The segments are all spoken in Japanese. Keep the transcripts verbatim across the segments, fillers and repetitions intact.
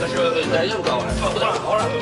大丈夫かおい。ほらほら。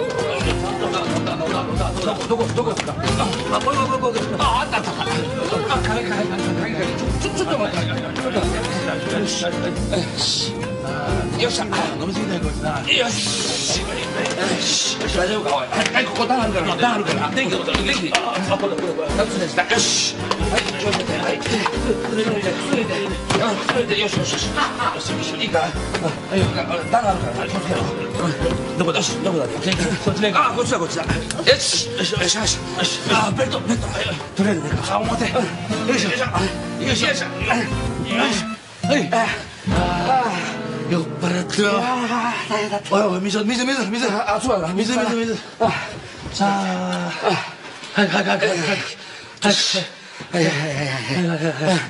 どこどこどこですか。あこれこれこれ。ああったあった。あ鍵鍵鍵鍵鍵。ちょちょっと待って。よしよし。よっしゃ。飲みすぎだよこいつな。よし。よし。大丈夫かおい。はいここ段あるから段あるから。電気電気。あこれこれこれ。二つでした。よし。はい気をつけて。はい。それでそれでそれでよしよしよし。よしいいか。はい段あるから気をつけろ。どこだどこだ。こっちね。あこっちだこっちだ。よしよしよしよし。あベルトベルト。とりあえずね。あ表。よしよしよしよしよし。はい。酔っ払ってよ。おいおい水水水水。あそうだな水水水。さあはいはいはいはいはいはいはいはいはいはいはいはい。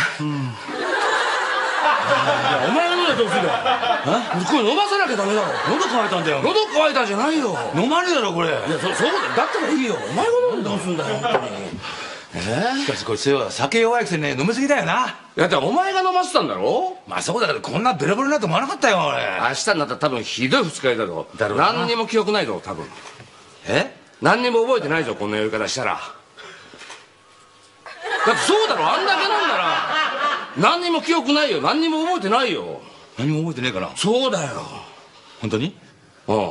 お前が飲んだらどうするんだよ。これ飲まさなきゃダメだろ。喉乾いたんだよ。喉乾いたんじゃないよ。飲まねえだろこれ。いやそそうだったらいいよ。お前が飲んでどうすんだよ本当に。えー、しかしこいつよ酒弱いくせにね飲みすぎだよな。いやだお前が飲ませたんだろ。まあそうだけどこんなベロベロになると思わなかったよ俺。明日になったら多分ひどい二日酔いだろ。だろうな。何にも記憶ないぞ多分。え何にも覚えてないぞこんな酔い方したら。だってそうだろあんだけ飲んだら何にも記憶ないよ。何にも覚えてないよ。何も覚えてねえかな。そうだよ本当に。うん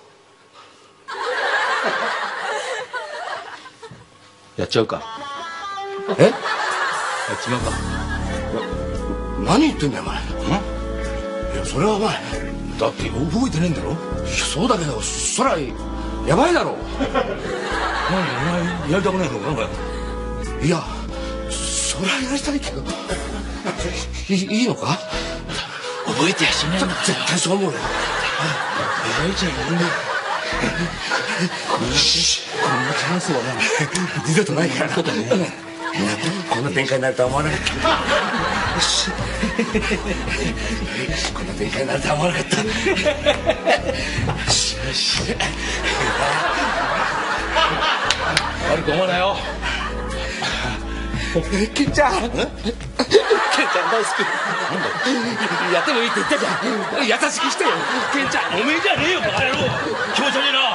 やっちゃうか。えやっちまうか。何言ってんだよお前。んいやそれはお前だって覚えてねえんだろ。いやそうだけどそらやばいだろ。何お前やりたくないのか。いやそりゃやりたいけどいいいのか。覚えてやしねえんだよ。絶対そう思うよ。覚えちゃいけない。こんなチャンスはね二度とないから。こんな展開になるとは思わなかった。よしこんな展開になるとは思わなかった。よしよし悪く思うなよケンちゃん。ケンちゃん大好き。やってもいいって言ったじゃん。優しくしてよケンちゃん。おめえじゃねえよバカ野郎。気持ち悪いな。